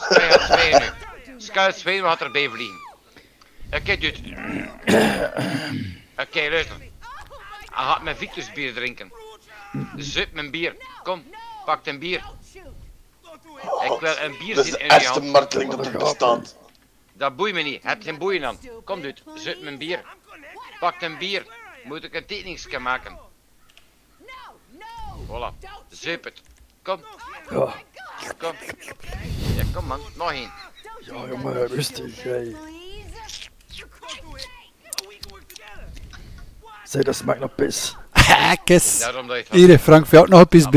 Hij gaat zwijgen nu. Schuil zwijgen, we gaan erbij vliegen. Oké, dude. Oké, luister. Hij gaat mijn Victus bier drinken. Zuip mijn bier. Kom, pak een bier. Ik wil een bier Dat is zien de in je ergste hand. marteling dat er bestaat. Dat boeit me niet. Heb geen boeien aan. Kom, dude. Zuip mijn bier. Pak een bier. Moet ik een tekeningsje maken. Voilà. Zuip het. Kom. Ja, Kom. Ja, kom man. Nog één. ja jongen, rustig. Hey. Zeg, dat smaakt naar pis. Kus. Daarom dat je het Hier, Frank, voor jou ook nog een pis.